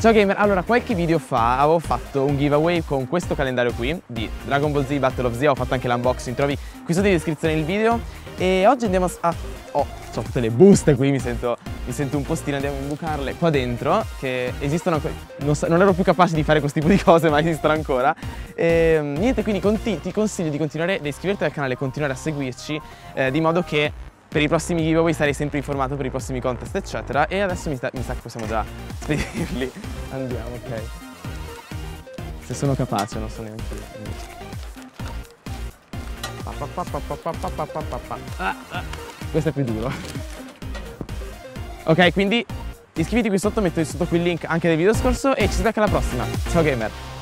Ciao gamer, allora qualche video fa avevo fatto un giveaway con questo calendario qui di Dragon Ball Z Battle of Z, ho fatto anche l'unboxing, trovi qui sotto in descrizione il video. E oggi andiamo a... ho tutte le buste qui, mi sento un po' stile, andiamo a imbucarle qua dentro, che esistono ancora, non ero più capace di fare questo tipo di cose, ma esistono ancora. E, niente, quindi ti consiglio di continuare, di iscriverti al canale e continuare a seguirci, di modo che per i prossimi giveaway sarei sempre informato per i prossimi contest eccetera. E adesso mi sa che possiamo già spedirli. Andiamo, ok. Se sono capace, non so neanche io. Questo è più duro. Ok, quindi iscriviti qui sotto, metto sotto qui il link anche del video scorso e ci si becca alla prossima. Ciao gamer!